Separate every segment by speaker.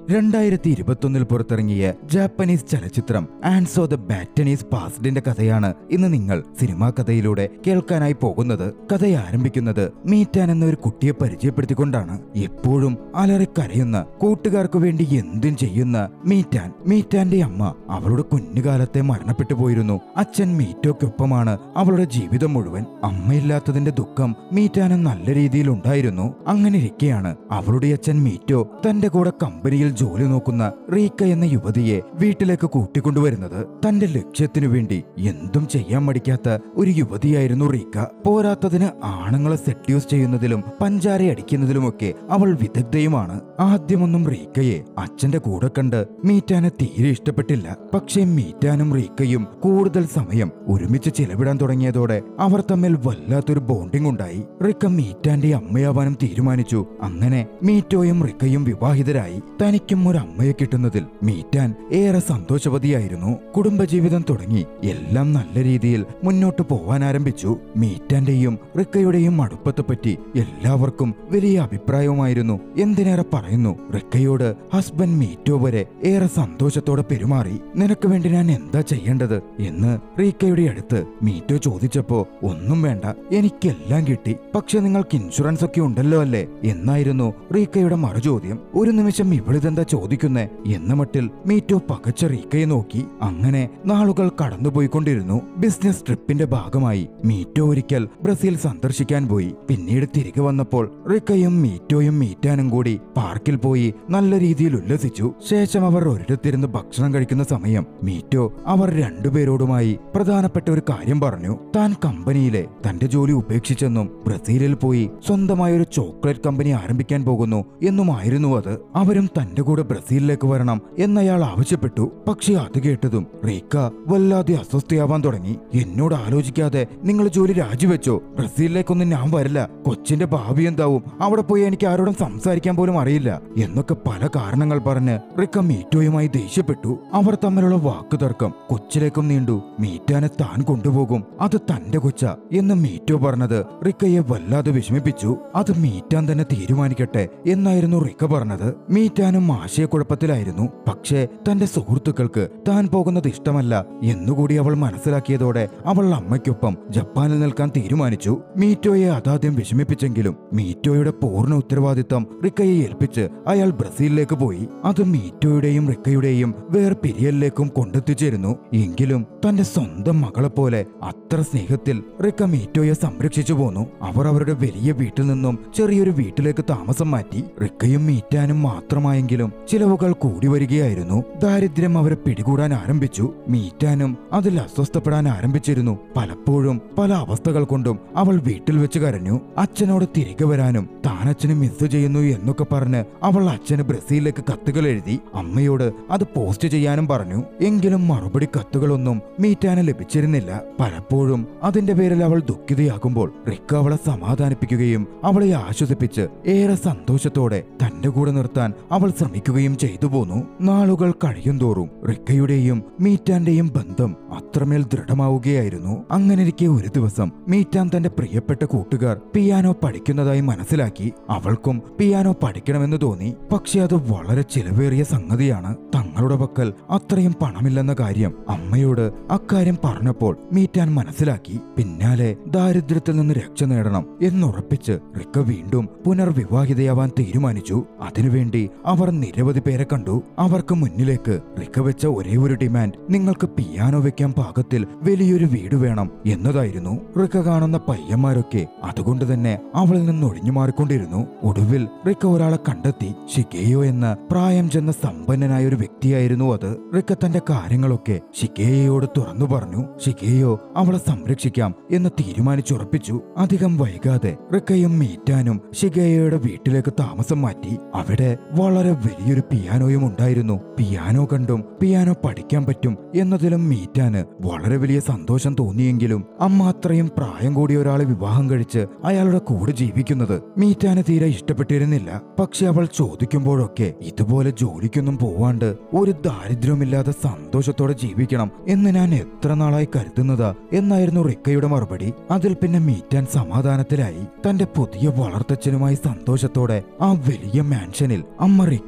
Speaker 1: 2021 പുറത്തിറങ്ങിയ ജാപ്പനീസ് ചലച്ചിത്രം and the baton is പാസ്ഡിന്റെ കഥയാണ് ഇന്ന് നിങ്ങൾ സിനിമാ കഥയിലൂടെ കേൾക്കാനായി പോകുന്നത്. കഥ ആരംഭിക്കുന്നത് മീറ്റാൻ എന്ന ഒരു കുട്ടിയെ പരിചയപ്പെടുത്തിക്കൊണ്ടാണ്. എപ്പോഴും അലറിക്കരയുന്ന, കൂട്ടുകാർക്ക് വേണ്ടി എന്തും ചെയ്യുന്ന മീറ്റാന്റെ അമ്മ അവളുടെ കുഞ്ഞുകാലത്തെ മരണപ്പെട്ടു പോയിരുന്നു. അച്ഛൻ മീറ്റോയ്ക്കൊപ്പമാണ് അവളുടെ ജീവിതം മുഴുവൻ. അമ്മയില്ലാത്തതിന്റെ ദുഃഖം മീറ്റാന് നല്ല രീതിയിൽ ഉണ്ടായിരുന്നു. അങ്ങനെ ഇരിക്കെയാണ് അവളുടെ അച്ഛൻ മീറ്റോ തന്റെ കൂടെ കമ്പനിയിൽ ജോലി നോക്കുന്ന റീക്ക എന്ന യുവതിയെ വീട്ടിലേക്ക് കൂട്ടിക്കൊണ്ടുവരുന്നത്. തന്റെ ലക്ഷ്യത്തിനു വേണ്ടി എന്തും ചെയ്യാൻ മടിക്കാത്ത ഒരു യുവതിയായിരുന്നു റീക്ക. പോരാത്തതിന് ആണുങ്ങളെ സെഡ്യൂസ് ചെയ്യുന്നതിലും പഞ്ചാരയടിക്കുന്നതിലുമൊക്കെ അവൾ വിദഗ്ധയുമാണ്. ആദ്യമൊന്നും റീക്കയെ അച്ഛന്റെ കൂടെ കണ്ട് മീറ്റാനെ തീരെ ഇഷ്ടപ്പെട്ടില്ല. പക്ഷേ മീറ്റാനും റീക്കയും കൂടുതൽ സമയം ഒരുമിച്ച് ചിലവിടാൻ തുടങ്ങിയതോടെ അവർ തമ്മിൽ വല്ലാത്തൊരു ബോണ്ടിംഗ് ഉണ്ടായി. റിക്ക മീറ്റാന്റെ അമ്മയാവാനും തീരുമാനിച്ചു. അങ്ങനെ മീറ്റോയും റിക്കയും വിവാഹിതരായി. തനിക്കും ഒരു അമ്മയെ കിട്ടുന്നതിൽ മീറ്റാൻ ഏറെ സന്തോഷവതിയായിരുന്നു. കുടുംബജീവിതം തുടങ്ങി എല്ലാം നല്ല രീതിയിൽ മുന്നോട്ട് പോവാൻ ആരംഭിച്ചു. മീറ്റാന്റെയും റിക്കയുടെയും അടുപ്പത്തെപ്പറ്റി എല്ലാവർക്കും വലിയ അഭിപ്രായവുമായിരുന്നു. എന്തിനേറെ പറയുന്നു, റിക്കയോട് ഹസ്ബൻഡ് മീറ്റോ വരെ ഏറെ സന്തോഷത്തോടെ പെരുമാറി. നിനക്ക് വേണ്ടി ഞാൻ എന്താ ചെയ്യേണ്ടത് എന്ന് റീക്കയുടെ അടുത്ത് മീറ്റോ ചോദിച്ചപ്പോ, ഒന്നും വേണ്ട, എനിക്കെല്ലാം കിട്ടി, പക്ഷെ നിങ്ങൾക്ക് ഇൻഷുറൻസ് ഒക്കെ ഉണ്ടല്ലോ അല്ലേ എന്നായിരുന്നു റീക്കയുടെ മറുചോദ്യം. ഒരു നിമിഷം ഇവളിതെന്താ ചോദിക്കുന്നേ എന്ന മട്ടിൽ മീറ്റോ പകച്ച റീക്കയെ നോക്കി. അങ്ങനെ നാളുകൾ കടന്നുപോയിക്കൊണ്ടിരുന്നു. ബിസിനസ് ട്രിപ്പിന്റെ ഭാഗമായി മീറ്റോ ഒരിക്കൽ ബ്രസീൽ സന്ദർശിക്കാൻ പോയി. പിന്നീട് തിരികെ വന്നപ്പോൾ റിക്കയും മീറ്റോയും മീറ്റാനും കൂടി പാർക്കിൽ പോയി നല്ല രീതിയിൽ ഉല്ലസിച്ചു. ശേഷം അവർ ഒരിടത്തിരുന്ന് ഭക്ഷണം കഴിക്കുന്ന സമയം മീറ്റോ അവർ രണ്ടുപേരോടുമായി പ്രധാനപ്പെട്ട ഒരു കാര്യം പറഞ്ഞു. താൻ കമ്പനിയിലെ തന്റെ ജോലി ഉപേക്ഷിച്ചെന്നും ബ്രസീലിൽ പോയി സ്വന്തമായ ഒരു ചോക്ലേറ്റ് കമ്പനി ആരംഭിക്കാൻ പോകുന്നു എന്നുമായിരുന്നു അത്. അവരും തന്റെ കൂടെ ബ്രസീലിലേക്ക് വരണം എന്നയാൾ ആവശ്യപ്പെട്ടു. പക്ഷെ അത് കേട്ടതും റീക്ക വല്ലാതെ അസ്വസ്ഥയാവാൻ തുടങ്ങി. എന്നോട് ആലോചിക്കാതെ നിങ്ങൾ ജോലി രാജിവെച്ചോ? ബ്രസീലിലേക്കൊന്നും ഞാൻ വരില്ല. കൊച്ചിന്റെ ഭാവി എന്താവും? അവിടെ പോയി എനിക്ക് ആരോടും സംസാരിക്കാൻ പോലും അറിയില്ല എന്നൊക്കെ പല കാരണങ്ങൾ പറഞ്ഞ് റിക്ക മീറ്റോയുമായി ദേഷ്യപ്പെട്ടു. അവർ തമ്മിലുള്ള വാക്കുതർക്കം കൊച്ചിലേക്കും നീണ്ടു. മീറ്റാനെ താൻ കൊണ്ടുപോകും, അത് തന്റെ കൊച്ച എന്ന് മീറ്റോ പറഞ്ഞത് റിക്കയെ വല്ലാതെ വിഷമിപ്പിച്ചു. അത് മീറ്റാൻ തന്നെ തീരുമാനിക്കട്ടെ എന്നായിരുന്നു റിക്ക പറഞ്ഞത്. മീറ്റാനും ആശയക്കുഴപ്പത്തിലായിരുന്നു. പക്ഷേ തന്റെ സുഹൃത്തുക്കൾക്ക് താൻ പോകുന്നത് ഇഷ്ടമല്ല എന്നുകൂടി അവൾ മനസ്സിലാക്കിയതോടെ അവൾ അമ്മയ്ക്കൊപ്പം ജപ്പാനിൽ നിൽക്കാൻ തീരുമാനിച്ചു. മീറ്റോയെ അതാദ്യം വിഷമിപ്പിച്ചെങ്കിലും മീറ്റോയുടെ പൂർണ്ണ ഉത്തരവാദിത്തം റിക്കയെ ഏൽപ്പിച്ച് അയാൾ ബ്രസീലിലേക്ക് പോയി. അത് മീറ്റോയുടെയും റിക്കയുടെയും വേർപിരിയലിലേക്കും കൊണ്ടെത്തിച്ചിരുന്നു. എങ്കിലും തന്റെ സ്വന്തം മകളെപ്പോലെ അത്ര സ്നേഹത്തിൽ റിക്ക മീറ്റോയെ സംരക്ഷിച്ചു പോന്നു. അവർ അവരുടെ വലിയ വീട്ടിൽ നിന്നും ചെറിയൊരു വീട്ടിലേക്ക് താമസം മാറ്റി. റിക്കയും മീറ്റാനും മാത്രമായെങ്കിലും ചിലവുകൾ കൂടി വരികയായിരുന്നു. ദാരിദ്ര്യം അവരെ പിടികൂടാൻ ആരംഭിച്ചു. മീറ്റാനും അതിൽ അസ്വസ്ഥപ്പെടാൻ ആരംഭിച്ചിരുന്നു. പലപ്പോഴും പല അവസ്ഥകൾ കൊണ്ടും അവൾ വീട്ടിൽ വെച്ച് കരഞ്ഞു. അച്ഛനോട് തിരികെ വരാനും താൻ അച്ഛനെ മിസ് ചെയ്യുന്നു എന്നൊക്കെ പറഞ്ഞ് അവൾ അച്ഛന് ബ്രസീലിലേക്ക് കത്തുകൾ എഴുതി. അമ്മയോട് അത് പോസ്റ്റ് ചെയ്യാനും പറഞ്ഞു. എങ്കിലും മറുപടി കത്തുകളൊന്നും മീറ്റാന് ലഭിച്ചിരുന്നില്ല. പലപ്പോഴും അതിന്റെ പേരിൽ അവൾ ദുഃഖിതയാകുമ്പോൾ റിക്ക അവളെ സമാധാനിപ്പിക്കുകയും അവളെ ആശ്വസിപ്പിച്ച് ഏറെ സന്തോഷത്തോടെ തന്റെ കൂടെ നിർത്താൻ അവൾ ശ്രമിക്കുകയും ചെയ്തു പോന്നു. നാളുകൾ കഴിയുന്തോറും റിക്കയുടെയും മീറ്റാന്റെയും ബന്ധം അത്രമേൽ ദൃഢമാവുകയായിരുന്നു. അങ്ങനെയിരിക്കെ ഒരു ദിവസം മീറ്റാൻ തന്റെ പ്രിയപ്പെട്ട കൂട്ടുകാർ പിയാനോ പഠിക്കുന്നതായി മനസ്സിലാക്കി. അവൾക്കും പിയാനോ പഠിക്കണമെന്ന് തോന്നി. പക്ഷെ അത് വളരെ ചിലവേറിയ സംഗതിയാണ്. തങ്ങളുടെ പക്കൽ അത്രയും പണമില്ലെന്ന കാര്യം അമ്മയോട് അക്കാര്യം പറഞ്ഞപ്പോൾ മീറ്റാൻ മനസ്സിലാക്കി. പിന്നാലെ ദാരിദ്ര്യത്തിൽ നിന്ന് രക്ഷ നേടണം എന്നുറപ്പിച്ച് റിക്ക വീണ്ടും പുനർവിവാഹിതയാവാൻ തീരുമാനിച്ചു. അതിനുവേണ്ടി അവർ നിരവധി പേരെ കണ്ടു. അവർക്ക് മുന്നിലേക്ക് റിക്ക വെച്ച ഒരേ ഒരു ഡിമാൻഡ് നിങ്ങൾക്ക് പിയാനോ വെക്കാൻ പാകത്തിൽ വലിയൊരു വീട് വേണം എന്നതായിരുന്നു. റിക്ക കാണുന്ന പയ്യന്മാരൊക്കെ അതുകൊണ്ട് തന്നെ അവളിൽ നിന്ന് ഒഴിഞ്ഞു മാറിക്കൊണ്ടിരുന്നു. ഒടുവിൽ റിക്ക ഒരാളെ കണ്ടെത്തി. ഷിഗേയോ എന്ന പ്രായം ചെന്ന സമ്പന്നനായ ഒരു വ്യക്തിയായിരുന്നു അത്. റിക്ക തന്റെ കാര്യങ്ങളൊക്കെ ഷിഗേയോട് തുറന്നു പറഞ്ഞു. ഷിഗേയോ അവളെ സംരക്ഷിക്കാം എന്ന് തീരുമാനിച്ചുറപ്പിച്ചു. അധികം വൈകാതെ റിക്കയും മീറ്റാനും ഷിഗേയോയുടെ വീട്ടിലേക്ക് താമസം മാറ്റി. അവിടെ വളരെ വലിയൊരു പിയാനോയും ഉണ്ടായിരുന്നു. പിയാനോ കണ്ടും പിയാനോ പഠിക്കാൻ പറ്റും എന്നതിലും മീറ്റാന് വളരെ വലിയ സന്തോഷം തോന്നിയെങ്കിലും അമ്മ അത്രയും പ്രായം കൂടിയ ഒരാളെ വിവാഹം കഴിച്ച് അയാളുടെ കൂടെ ജീവിക്കുന്നത് മീറ്റാന് തീരെ ഇഷ്ടപ്പെട്ടിരുന്നില്ല. പക്ഷെ അവൾ ചോദിക്കുമ്പോഴൊക്കെ ഇതുപോലെ ജോലിക്കൊന്നും പോവാണ്ട് ഒരു ദാരിദ്ര്യമില്ലാതെ സന്തോഷത്തോടെ ജീവിക്കണം എന്ന് ഞാൻ എത്ര നാളായി കരുതുന്നതാ എന്നായിരുന്നു റിക്കയുടെ മറുപടി. അതിൽ പിന്നെ മീറ്റാൻ സമാധാനത്തിലായി. തന്റെ പുതിയ വളർത്തച്ഛനുമായി സന്തോഷത്തോടെ ആ വലിയ മാൻഷനിൽ അമ്മ റിക്ക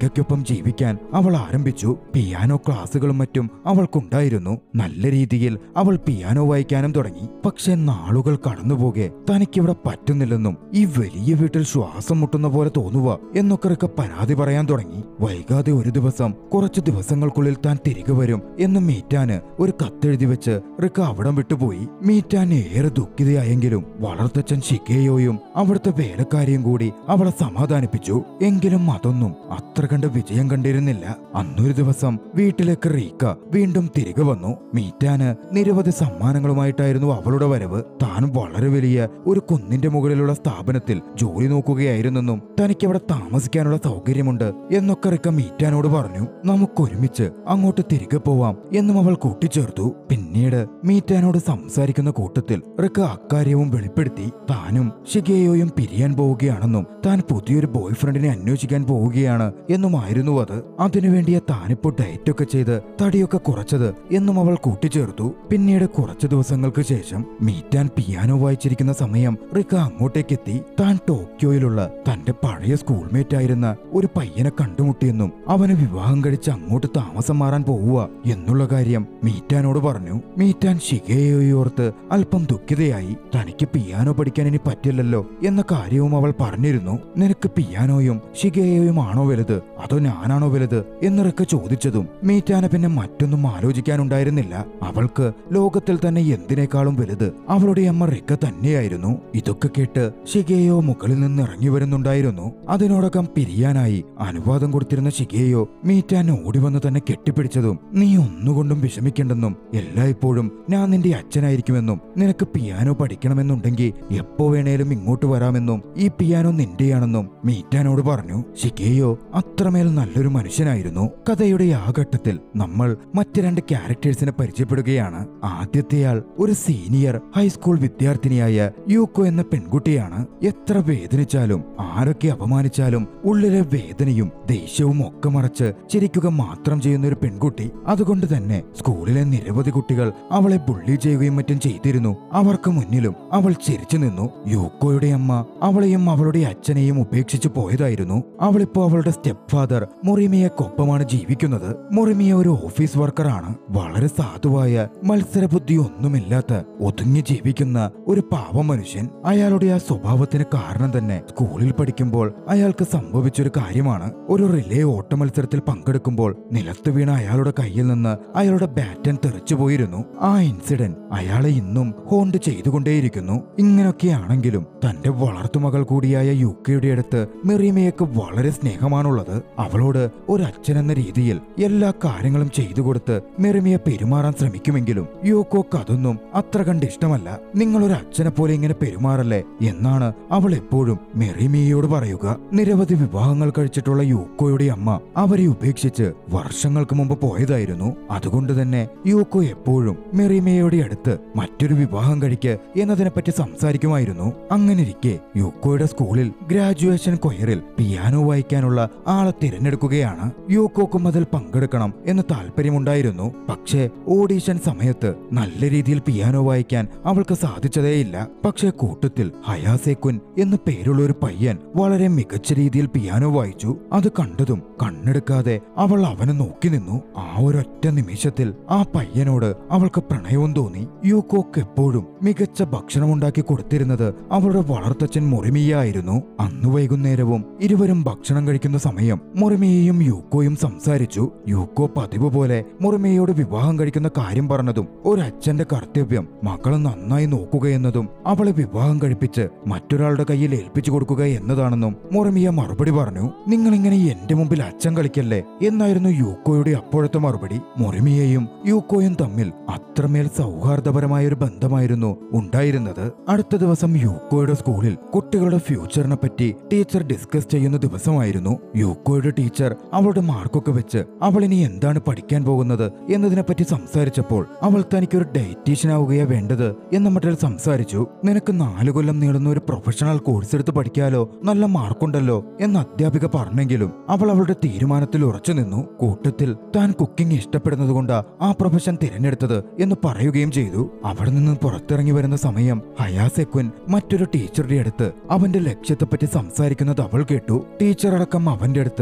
Speaker 1: റിക്കയ്ക്കൊപ്പം ജീവിക്കാൻ അവൾ ആരംഭിച്ചു. പിയാനോ ക്ലാസുകളും മറ്റും അവൾക്കുണ്ടായിരുന്നു. നല്ല രീതിയിൽ അവൾ പിയാനോ വായിക്കാനും തുടങ്ങി. പക്ഷെ നാളുകൾ കടന്നുപോകെ തനിക്കിവിടെ പറ്റുന്നില്ലെന്നും ഈ വലിയ വീട്ടിൽ ശ്വാസം മുട്ടുന്ന പോലെ തോന്നുക എന്നൊക്കെ റിക്ക പരാതി പറയാൻ തുടങ്ങി. വൈകാതെ ഒരു ദിവസം കുറച്ചു ദിവസങ്ങൾക്കുള്ളിൽ താൻ തിരികെ വരും എന്ന് മീറ്റാന് ഒരു കത്തെഴുതി വെച്ച് റിക്ക അവിടം വിട്ടുപോയി. മീറ്റാൻ ഏറെ ദുഃഖിതയായെങ്കിലും വളർത്തച്ഛൻ ഷിഗേയോയും അവിടുത്തെ വേലക്കാരിയും കൂടി അവളെ സമാധാനിപ്പിച്ചു. എങ്കിലും അതൊന്നും അത്ര കണ്ട് വിജയം കണ്ടിരുന്നില്ല. അന്നൊരു ദിവസം വീട്ടിലേക്ക് റീക്ക വീണ്ടും തിരികെ വന്നു. മീറ്റാന് നിരവധി സമ്മാനങ്ങളുമായിട്ടായിരുന്നു അവളുടെ വരവ്. താൻ വളരെ വലിയ ഒരു കുന്നിന്റെ മുകളിലുള്ള സ്ഥാപനത്തിൽ ജോലി നോക്കുകയായിരുന്നെന്നും തനിക്കവിടെ താമസിക്കാനുള്ള സൗകര്യമുണ്ട് എന്നൊക്കെ റിക്ക മീറ്റാനോട് പറഞ്ഞു. നമുക്കൊരുമിച്ച് അങ്ങോട്ട് തിരികെ പോവാം എന്നും അവൾ കൂട്ടിച്ചേർത്തു. പിന്നീട് മീറ്റാനോട് സംസാരിക്കുന്ന കൂട്ടത്തിൽ റിക്ക അക്കാര്യവും വെളിപ്പെടുത്തി. താനും ഷിഗേയോയും പിരിയാൻ പോവുകയാണെന്നും താൻ പുതിയൊരു ബോയ് ഫ്രണ്ടിനെ അന്വേഷിക്കാൻ പോവുകയാണ് എന്നുമായിരുന്നു അത്. അതിനുവേണ്ടിയ താനിപ്പോ ഡയറ്റൊക്കെ ചെയ്ത് തടിയൊക്കെ കുറച്ചത് എന്നും അവൾ കൂട്ടിച്ചേർത്തു. പിന്നീട് കുറച്ചു ദിവസങ്ങൾക്ക് ശേഷം മീറ്റാൻ പിയാനോ വായിച്ചിരിക്കുന്ന സമയം റിക്ക അങ്ങോട്ടേക്കെത്തി. താൻ ടോക്കിയോയിലുള്ള തന്റെ പഴയ സ്കൂൾമേറ്റ് ആയിരുന്ന ഒരു പയ്യനെ കണ്ടുമുട്ടിയെന്നും അവന് വിവാഹം കഴിച്ച് അങ്ങോട്ട് താമസം മാറാൻ പോവുക എന്നുള്ള കാര്യം മീറ്റാനോട് പറഞ്ഞു. മീറ്റാൻ ഷിഗേയോയോർത്ത് അല്പം ദുഃഖിതയായി. തനിക്ക് പിയാനോ പഠിക്കാൻ ഇനി പറ്റില്ലല്ലോ എന്ന കാര്യവും അവൾ പറഞ്ഞിരുന്നു. നിനക്ക് പിയാനോയും ഷിഗേയോയും ആണോ വലുത് അതോ ഞാനാണോ വലുത് എന്ന് റിക്ക ചോദിച്ചതും മീറ്റാന് പിന്നെ മറ്റൊന്നും ആലോചിക്കാനുണ്ടായിരുന്നില്ല. അവൾക്ക് ലോകത്തിൽ തന്നെ എന്തിനേക്കാളും വലുത് അവളുടെ അമ്മ റിക്ക തന്നെയായിരുന്നു. ഇതൊക്കെ കേട്ട് ഷിഗേയോ മുകളിൽ നിന്ന് ഇറങ്ങി വരുന്നുണ്ടായിരുന്നു. അതിനോടകം പിരിയാനായി അനുവാദം കൊടുത്തിരുന്ന ഷിഗേയോ മീറ്റാൻ ഓടിവന്ന് തന്നെ കെട്ടിപ്പിടിച്ചതും നീ ഒന്നുകൊണ്ടും വിഷമിക്കേണ്ടെന്നും എല്ലായ്പ്പോഴും ഞാൻ നിന്റെ അച്ഛനായിരിക്കുമെന്നും നിനക്ക് പിയാനോ പഠിക്കണമെന്നുണ്ടെങ്കിൽ എപ്പോ വേണേലും ഇങ്ങോട്ട് വരാമെന്നും ഈ പിയാനോ നിന്റെയാണെന്നും മീറ്റാനോട് പറഞ്ഞു. ഷിഗേയോ അത്രമേൽ നല്ലൊരു മനുഷ്യനായിരുന്നു. കഥയുടെ ആ ഘട്ടത്തിൽ നമ്മൾ മറ്റ് രണ്ട് ക്യാരക്ടേഴ്സിനെ പരിചയപ്പെടുകയാണ്. ആദ്യത്തെയാൾ ഒരു സീനിയർ ഹൈസ്കൂൾ വിദ്യാർത്ഥിനിയായ യൂക്കോ എന്ന പെൺകുട്ടിയാണ്. എത്ര വേദനിച്ചാലും ആരൊക്കെ അപമാനിച്ചാലും ഉള്ളിലെ വേദനയും ദേഷ്യവും ഒക്കെ മറച്ച് ചിരിക്കുക മാത്രം ചെയ്യുന്ന ഒരു പെൺകുട്ടി. അതുകൊണ്ട് തന്നെ സ്കൂളിലെ നിരവധി കുട്ടികൾ അവളെ ബുള്ളി ചെയ്യുകയും മറ്റും ചെയ്തിരുന്നു. അവർക്ക് മുന്നിലും അവൾ ചിരിച്ചു നിന്നു. യൂക്കോയുടെ അമ്മ അവളെയും അവളുടെ അച്ഛനെയും ഉപേക്ഷിച്ചു പോയതായിരുന്നു. അവളിപ്പോ അവളുടെ സ്റ്റെപ്പ് ഫാദർ മൊറിമിയക്കൊപ്പമാണ് ജീവിക്കുന്നത്. മൊറിമിയ ഒരു ഓഫീസ് വർക്കറാണ്. വളരെ സാധുവായ മത്സരബുദ്ധി ഒന്നുമില്ലാത്ത ഒതുങ്ങി ജീവിക്കുന്ന ഒരു പാവ മനുഷ്യൻ. അയാളുടെ ആ സ്വഭാവത്തിന് കാരണം തന്നെ സ്കൂളിൽ പഠിക്കുമ്പോൾ അയാൾക്ക് സംഭവിച്ചൊരു കാര്യമാണ്. ഒരു റിലേ ഓട്ട മത്സരത്തിൽ പങ്കെടുക്കുമ്പോൾ നിലത്ത് വീണ അയാളുടെ കയ്യിൽ നിന്ന് അയാളുടെ ബാറ്റൻ തെറിച്ചുപോയിരുന്നു. ആ ഇൻസിഡന്റ് അയാളെ ഇന്നും ഹോണ്ട് ചെയ്തുകൊണ്ടേയിരിക്കുന്നു. ഇങ്ങനൊക്കെയാണെങ്കിലും തന്റെ വളർത്തുമകൾ കൂടിയായ യൂക്കയുടെ അടുത്ത് മെറിമയ്ക്ക് വളരെ സ്നേഹമാണുള്ളത്. അവളോട് ഒരു അച്ഛനെന്ന രീതിയിൽ എല്ലാ കാര്യങ്ങളും ചെയ്തു കൊടുത്ത് മെറിമയെ പെരുമാറാൻ ശ്രമിക്കുമെങ്കിലും യൂക്കോക്ക് അതൊന്നും അത്ര കണ്ട് ഇഷ്ടമല്ല. നിങ്ങളൊരു അച്ഛനെ പോലെ ഇങ്ങനെ പെരുമാറല്ലേ എന്നാണ് അവൾ എപ്പോഴും മെറിമിയയോട് പറയുക. നിരവധി വിവാഹങ്ങൾ കഴിച്ചിട്ടുള്ള യൂക്കോയുടെ അമ്മ അവരെ ഉപേക്ഷിച്ച് വർഷങ്ങൾക്ക് മുമ്പ് പോയതായിരുന്നു. അതുകൊണ്ട് തന്നെ യൂക്കോ എപ്പോഴും മെറിമിയയുടെ അടുത്ത് മറ്റൊരു വിവാഹം കഴിക്ക് എന്നതിനെപ്പറ്റി സംസാരിക്കുമായിരുന്നു. അങ്ങനെയിരിക്കെ യൂക്കോയുടെ സ്കൂളിൽ ഗ്രാജുവേഷൻ കൊയറിൽ പിയാനോ വായിക്കാനുള്ള ആളെ തിരഞ്ഞെടുക്കുകയാണ്. യൂക്കോക്കും അതിൽ പങ്കെടുക്കണം എന്ന് താല്പര്യമുണ്ടായിരുന്നു. പക്ഷേ ഓഡീഷൻ സമയത്ത് നല്ല രീതിയിൽ പിയാനോ വായിക്കാൻ അവൾക്ക് സാധിച്ചതേയില്ല. പക്ഷേ കൂട്ടത്തിൽ ഹയാസേക്കുൻ എന്ന് പേരുള്ള ഒരു പയ്യൻ വളരെ മികച്ച രീതിയിൽ പിയാനോ വായിച്ചു. അത് കണ്ടതും കണ്ണെടുക്കാതെ അവൾ അവനെ നോക്കി നിന്നു. ആ ഒരൊറ്റ നിമിഷത്തിൽ ആ പയ്യനോട് അവൾക്ക് പ്രണയവും തോന്നി. യൂക്കോക്ക് എപ്പോഴും മികച്ച ഭക്ഷണമുണ്ടാക്കി കൊടുത്തിരുന്നത് അവളുടെ വളർത്തച്ഛൻ മൊറിമിയായിരുന്നു. അന്ന് വൈകുന്നേരവും ഇരുവരും ഭക്ഷണം കഴിക്കുന്ന സമയം മൊറിമിയയും യൂക്കോയും സംസാരിച്ചു. യൂക്കോ പതിവ് പോലെ മൊറിമിയയോട് വിവാഹം കഴിക്കുന്ന കാര്യം പറഞ്ഞതും ഒരച്ഛന്റെ കർത്തവ്യം മകളെ നന്നായി നോക്കുക എന്നതും അവളെ വിവാഹം കഴിപ്പിച്ച് മറ്റൊരാളുടെ കയ്യിൽ ഏൽപ്പിച്ചു കൊടുക്കുക എന്നതാണെന്നും മൊറിമിയ മറുപടി പറഞ്ഞു. നിങ്ങളിങ്ങനെ എന്റെ മുമ്പിൽ അച്ഛൻ കളിക്കല്ലേ എന്നായിരുന്നു യൂക്കോയുടെ അപ്പോഴത്തെ മറുപടി. മൊറിമിയയും യൂക്കോയും തമ്മിൽ അത്രമേൽ സൗഹാർദ്ദപരമായ ഒരു ബന്ധമായിരുന്നു ഉണ്ടായിരുന്നത്. അടുത്ത ദിവസം യൂക്കോയുടെ സ്കൂളിൽ കുട്ടികളുടെ ഫ്യൂച്ചറിനെ പറ്റി ടീച്ചർ ഡിസ്കസ് ചെയ്യുന്ന ദിവസമായിരുന്നു. യൂക്കോയുടെ ടീച്ചർ അവളുടെ മാർക്കൊക്കെ വെച്ച് അവൾ ഇനി എന്താണ് പഠിക്കാൻ പോകുന്നത് എന്നതിനെപ്പറ്റി സംസാരിച്ചപ്പോൾ അവൾ തനിക്കൊരു ഡയറ്റീഷ്യൻ ആവുകയാ വേണ്ടത് എന്ന മട്ടിൽ സംസാരിച്ചു. നിനക്ക് 4 കൊല്ലം നീളുന്ന ഒരു പ്രൊഫഷണൽ കോഴ്സ് എടുത്ത് പഠിക്കാലോ, നല്ല മാർക്കുണ്ടല്ലോ എന്ന് അധ്യാപിക പറഞ്ഞെങ്കിലും അവൾ അവളുടെ തീരുമാനത്തിൽ ഉറച്ചു നിന്നു. കൂട്ടത്തിൽ താൻ കുക്കിംഗ് ഇഷ്ടപ്പെടുന്നതുകൊണ്ടാ ആ പ്രൊഫഷൻ തിരഞ്ഞെടുത്തത് എന്ന് പറയുകയും ചെയ്തു. അവിടെ നിന്ന് പുറത്തിറങ്ങി വരുന്ന സമയം ഹയാസെക്കുൻ മറ്റൊരു ടീച്ചറുടെ അടുത്ത് അവന്റെ ലക്ഷ്യത്തെപ്പറ്റി സംസാരിക്കുന്നത് അവൾ കേട്ടു. ടീച്ചർ അടക്കം അവന്റെ അടുത്ത്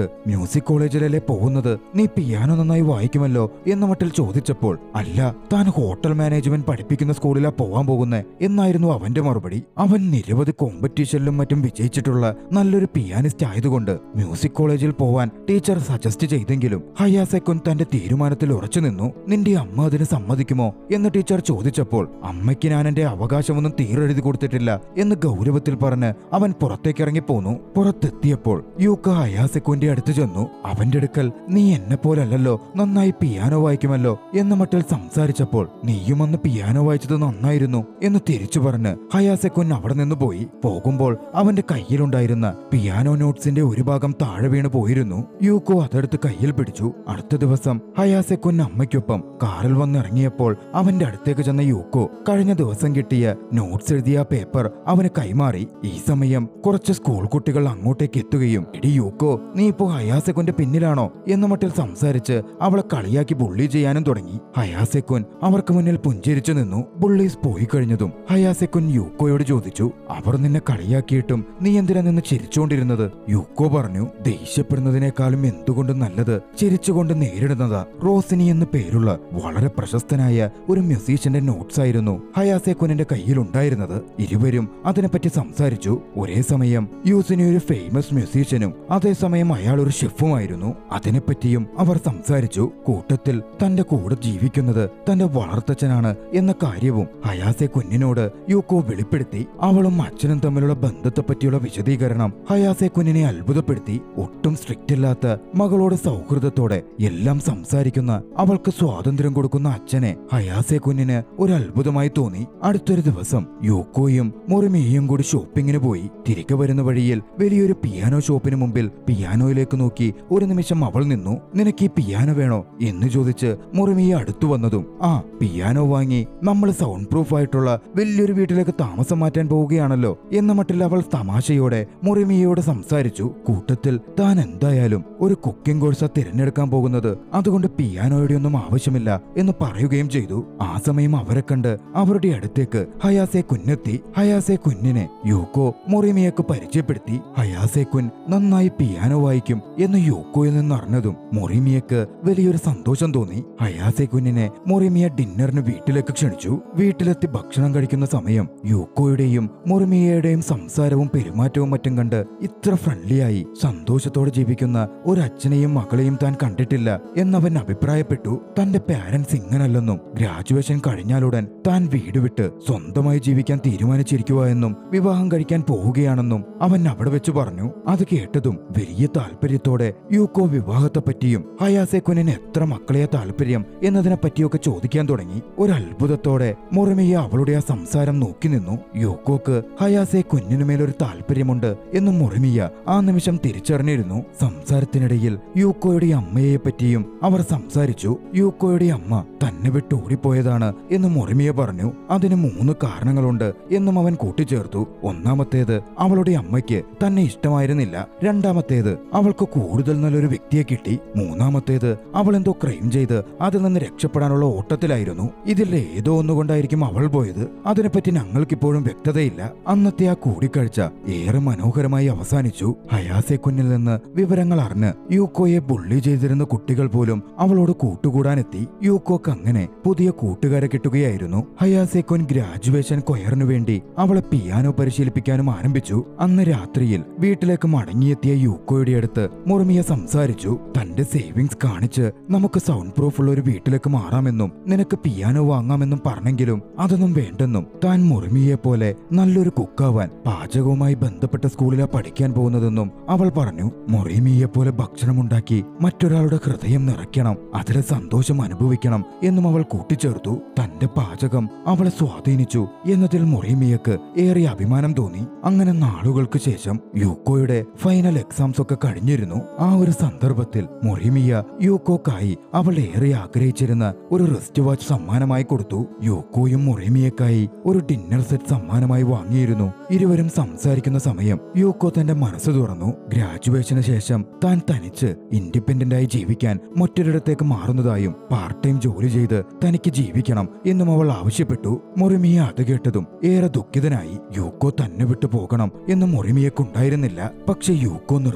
Speaker 1: മ്യൂസിക് കോളേജിലല്ലേ പോകുന്നത്, നീ പിയാനോ നന്നായി വായിക്കുമല്ലോ എന്ന മട്ടിൽ ചോദിച്ചപ്പോൾ അല്ല, താൻ ഹോട്ടൽ മാനേജ്മെന്റ് പഠിപ്പിക്കുന്ന സ്കൂളിലാ പോവാൻ പോകുന്നേ എന്നായിരുന്നു അവന്റെ മറുപടി. അവൻ നിരവധി കോമ്പറ്റീഷനിലും മറ്റും വിജയിച്ചിട്ടുള്ള നല്ലൊരു പിയാനിസ്റ്റ് ആയതുകൊണ്ട് മ്യൂസിക് കോളേജിൽ പോവാൻ ടീച്ചർ സജസ്റ്റ് ചെയ്തെങ്കിലും ഹയാസെക്കുൻ തന്റെ തീരുമാനത്തിൽ ഉറച്ചു നിന്നു. നിന്റെ അമ്മ അതിന് സമ്മതിക്കുമോ എന്ന് ടീച്ചർ ചോദിച്ചപ്പോൾ അമ്മയ്ക്ക് ഞാൻ എന്റെ അവകാശമൊന്നും തീരെഴുതി കൊടുത്തിട്ടില്ല എന്ന് ഗൗരവത്തിൽ പറഞ്ഞ് അവൻ പുറത്തേക്കിറങ്ങി പോന്നു. പുറത്തെത്തിയപ്പോൾ യൂക്ക ഹയാസെക്കുന്റെ അടുത്ത് ചെന്നു. അവന്റെ അടുക്കൽ നീ എന്നെ പോലല്ലോ, നന്നായി പിയാനോ വായിക്കുമല്ലോ എന്ന മട്ടിൽ സംസാരിച്ചപ്പോൾ നീയും അന്ന് പിയാനോ വായിച്ചത് നന്നായിരുന്നു എന്ന് തിരിച്ചു പറഞ്ഞ് ഹയാസെക്കുൻ അവിടെ നിന്ന് പോയി. പോകുമ്പോൾ അവന്റെ കയ്യിലുണ്ടായിരുന്ന പിയാനോ നോട്ട്സിന്റെ ഒരു ഭാഗം താഴെ വീണ് പോയിരുന്നു. യൂക്കോ അതെടുത്ത് കയ്യിൽ പിടിച്ചു. അടുത്ത ദിവസം ഹയാസെക്കുൻ അമ്മയ്ക്കൊപ്പം കാറിൽ വന്നിറങ്ങിയപ്പോൾ അവന്റെ അടുത്തേക്ക് ചെന്ന യൂക്കോ കഴിഞ്ഞ ദിവസം കിട്ടിയ നോട്ട്സ് എഴുതിയ പേപ്പർ അവന് കൈമാറി. ഈ സമയം കുറച്ച് സ്കൂൾ കുട്ടികൾ അങ്ങോട്ടേക്ക് എത്തുകയും എടി യൂക്കോ, നീ ഇപ്പോ ഹയാസെക്കുന്റെ പിന്നിലാണോ എന്ന മട്ടിൽ സംസാരിച്ച് അവളെ കളിയാക്കി ബുള്ളി ചെയ്യാനും തുടങ്ങി. ഹയാസെക്കുൻ അവർക്ക് മുന്നിൽ പുഞ്ചിരിച്ചു നിന്നു. ബുള്ളീസ് പോയി കഴിഞ്ഞതും ഹയാസെക്കുൻ യൂക്കോയോട് ചോദിച്ചു, അവർ നിന്നെ കളിയാക്കിയിട്ടും നീ എന്തിനാ നിന്ന് ചിരിച്ചുകൊണ്ടിരുന്നത്? യൂക്കോ പറഞ്ഞു, ദേഷ്യപ്പെടുന്നതിനേക്കാളും എന്തുകൊണ്ടും നല്ലത് ചിരിച്ചുകൊണ്ട് നേരിടുന്നതാ. റോസിനി എന്ന് പേരുള്ള വളരെ പ്രശസ്തനായ ഒരു മ്യൂസീഷ്യന്റെ നോട്ട്സ് ആയിരുന്നു ഹയാസെക്കുനിന്റെ കയ്യിലുണ്ടായിരുന്നത്. ഇരുവരും അതിനെപ്പറ്റി സംസാരിച്ചു. ഒരേ സമയം യൂസിനി ഒരു ഫേമസ് മ്യൂസീഷ്യനും അതേസമയം അയാൾ ഒരു ഷെഫുമായിരുന്നു. അതിനെപ്പറ്റിയും അവർ സംസാരിച്ചു. കൂട്ടത്തിൽ തന്റെ കൂടെ ജീവിക്കുന്നത് തന്റെ വളർത്തച്ഛനാണ് എന്ന കാര്യവും ഹയാസെക്കുന്നിനോട് യൂക്കോ വെളിപ്പെടുത്തി. അവളും അച്ഛനും തമ്മിലുള്ള ബന്ധത്തെ പറ്റിയുള്ള വിശദീകരണം ഹയാസെക്കുന്നിനെ അത്ഭുതപ്പെടുത്തി. ഒട്ടും സ്ട്രിക്റ്റ് അല്ലാത്ത മകളോട് സൗഹൃദത്തോടെ എല്ലാം സംസാരിക്കുന്ന അവൾക്ക് സ്വാതന്ത്ര്യം കൊടുക്കുന്ന അച്ഛനെ ഹയാസെക്കുന്നിന് ഒരു അത്ഭുതമായി തോന്നി. അടുത്തൊരു ദിവസം യൂക്കോയും മൊറിമിയയും കൂടി ഷോപ്പിങ്ങിന് പോയി. തിരികെ വരുന്ന വഴിയിൽ വലിയൊരു പിയാനോ ഷോപ്പിന് മുമ്പിൽ പിയാനോയിലേക്ക് നോക്കി ഒരു നിമിഷം അവൾ നിന്നു. നിനക്ക് ഈ പിയാനോ വേണോ എന്ന് ചോദിച്ച് മൊറിമിയ അടുത്തു വന്നതും ആ പിയാനോ വാങ്ങി നമ്മൾ സൗണ്ട് പ്രൂഫ് ആയിട്ടുള്ള വലിയൊരു വീട്ടിലേക്ക് താമസം മാറ്റാൻ പോവുകയാണല്ലോ എന്ന മട്ടിൽ അവൾ തമാശയോടെ മൊറിമിയയോട് സംസാരിച്ചു. കൂട്ടത്തിൽ താൻ എന്തായാലും ഒരു കുക്കിംഗ് കോഴ്സാ തിരഞ്ഞെടുക്കാൻ പോകുന്നത്, അതുകൊണ്ട് പിയാനോയുടെ ഒന്നും ആവശ്യമില്ല എന്ന് പറയുകയും ചെയ്തു. ആ സമയം അവരെ കണ്ട് അവരുടെ അടുത്തേക്ക് ഹയാസെക്കുന്നെത്തി. ഹയാസെക്കുന്നിനെ യൂക്കോ മൊറിമിയക്ക് പരിചയപ്പെടുത്തി. ഹയാസെക്കുൻ നന്നായി പിയാനോ വായിക്കും എന്ന് യൂക്കോയിൽ നിന്ന് അറിഞ്ഞതും മൊറിമിയക്ക് വലിയൊരു സന്തോഷം തോന്നി. ഹയാസെക്കുന്നിനെ മൊറിമിയ ഡിന്നറിന് വീട്ടിലേക്ക് ക്ഷണിച്ചു. വീട്ടിലെത്തി ഭക്ഷണം കഴിക്കുന്ന സമയം യൂക്കോയുടെയും മൊറിമിയയുടെയും സംസാരവും പെരുമാറ്റവും മറ്റും കണ്ട് ഇത്ര ഫ്രണ്ട്ലിയായി സന്തോഷത്തോടെ ജീവിക്കുന്ന ഒരു അച്ഛനെയും മകളെയും താൻ കണ്ടിട്ടില്ല എന്നവൻ അഭിപ്രായപ്പെട്ടു. തന്റെ പാരന്റ്സ് ഇങ്ങനല്ലെന്നും ഗ്രാജുവേഷൻ കഴിഞ്ഞാലുടൻ താൻ വീട് വിട്ട് സ്വന്തമായി ജീവിക്കാൻ തീരുമാനിച്ചിരിക്കുക എന്നും വിവാഹം കഴിക്കാൻ പോവുകയാണെന്നും അവൻ അവിടെ വെച്ച് പറഞ്ഞു. അത് കേട്ടതും വലിയ താല്പര്യത്തോടെ യൂക്കോ വിവാഹത്തെ പറ്റിയും ഹയാസെക്കുന്നിന് എത്ര മക്കളെയാ താല്പര്യം എന്നതിനെ പറ്റിയൊക്കെ ചോദിക്കാൻ തുടങ്ങി. ഒരു അത്ഭുതത്തോടെ മൊറിമിയ അവളുടെ ആ സംസാരം നോക്കി നിന്നു. യൂക്കോക്ക് ഹയാസെക്കുന്നിനുമേലൊരു താല്പര്യമുണ്ട് എന്ന് മൊറിമിയ ആ നിമിഷം തിരിച്ചറിഞ്ഞിരുന്നു. സംസാരത്തിനിടയിൽ യൂക്കോയുടെ അമ്മയെ പറ്റിയും അവർ സംസാരിച്ചു. യൂക്കോയുടെ അമ്മ തന്നെ വിട്ട് ഓടിപ്പോയതാണ് എന്ന് മൊറിമിയ പറഞ്ഞു. അതിന് 3 കാരണങ്ങളുണ്ട് എന്നും അവൻ കൂട്ടിച്ചേർത്തു. ഒന്നാമത്തേത് അവളുടെ അമ്മയ്ക്ക് തന്നെ ഇഷ്ടമായിരുന്നില്ല. രണ്ടാമത്തേത് അവൾക്ക് കൂടുതൽ നല്ലൊരു വ്യക്തിയെ കിട്ടി. മൂന്നാമത്തേത് അവൾ എന്തോ ക്രൈം ചെയ്ത് അതിൽ നിന്ന് രക്ഷപ്പെടാനുള്ള ഓട്ടത്തിലായിരുന്നു. ഇതിൽ ഏതോ ഒന്നുകൊണ്ടായിരിക്കും അവൾ പോയത്. അതിനെപ്പറ്റി ഞങ്ങൾക്കിപ്പോഴും വ്യക്തതയില്ല. അന്നത്തെ ആ കൂടിക്കാഴ്ച ഏറെ മനോഹരമായി അവസാനിച്ചു. ഹയാസെക്കുന്നിൽ നിന്ന് വിവരങ്ങൾ അറിഞ്ഞ് യൂക്കോയെ ബുള്ളി ചെയ്തിരുന്ന കുട്ടികൾ പോലും അവളോട് കൂട്ടുകൂടാനെത്തി. യൂക്കോക്ക് അങ്ങനെ പുതിയ കൂട്ടുകാരെ കിട്ടുകയായിരുന്നു. ഹയാസെക്കുൻ ഗ്രാജുവേഷൻ കൊയറിനു വേണ്ടി അവളെ പിയാനോ പരിശീലിപ്പിക്കാനും ആരംഭിച്ചു. അന്ന് രാത്രിയിൽ വീട്ടിലേക്ക് മടങ്ങിയെത്തിയ യൂക്കോയുടെ അടുത്ത് മൊറിമിയ സംസാരിച്ചു. തന്റെ സേവിങ്സ് കാണിച്ച് നമുക്ക് സൗണ്ട് പ്രൂഫ് ഉള്ള ഒരു വീട്ടിലേക്ക് മാറാമെന്നും നിനക്ക് പിയാനോ വാങ്ങാമെന്നും പറഞ്ഞെങ്കിലും അതൊന്നും വേണ്ടെന്നും താൻ മൊറിമിയെ പോലെ നല്ലൊരു കുക്കാവാൻ പാചകവുമായി ബന്ധപ്പെട്ട സ്കൂളിലാ പഠിക്കാൻ പോകുന്നതെന്നും അവൾ പറഞ്ഞു. മൊറിമിയെ പോലെ ഭക്ഷണമുണ്ടാക്കി മറ്റൊരാളുടെ ഹൃദയം നിറയ്ക്കണം, അതിലെ സന്തോഷം അനുഭവിക്കണം എന്നും അവൾ കൂട്ടിച്ചേർത്തു. തന്റെ പാചകം അവളെ സ്വാധീനിച്ചു എന്നതിൽ മൊറിമിയക്ക് ഏറെ അഭിമാനം തോന്നി. അങ്ങനെ നാളുകൾക്ക് ശേഷം യൂക്കോയുടെ ഫൈനൽ എക്സാംസ് ഒക്കെ കഴിഞ്ഞിരുന്നു. ആ ഒരു സന്ദർഭത്തിൽ മൊറിമിയ യൂക്കോക്കായി അവൾ ഏറെ ആഗ്രഹിച്ചിരുന്ന ഒരു റിസ്റ്റ് വാച്ച് സമ്മാനമായി കൊടുത്തു. യൂക്കോയും മൊറിമിയക്കായി ഒരു ഡിന്നർ സെറ്റ് സമ്മാനമായി വാങ്ങിയിരുന്നു. ഇരുവരും സംസാരിക്കുന്ന സമയം യൂക്കോ തന്റെ മനസ്സ് തുറന്നു. ഗ്രാജുവേഷന് ശേഷം താൻ തനിച്ച് ഇൻഡിപെൻഡന്റ് ആയി ജീവിക്കാൻ മറ്റൊരിടത്തേക്ക് മാറുന്നതായും പാർട്ട് ടൈം ജോലി ചെയ്ത് തനിക്ക് ജീവിക്കണം എന്നും അവൾ ആവശ്യപ്പെട്ടു. മൊറിമിയ അത് കേട്ടതും ഏറെ ദുഃഖിതനായി. യൂക്കോ തന്നെ വിട്ടു പോകണം എന്ന് മൊറിമിയക്കുണ്ടായിരുന്നില്ല. പക്ഷെ യൂക്കോ നിർബന്ധം പിടിച്ചു.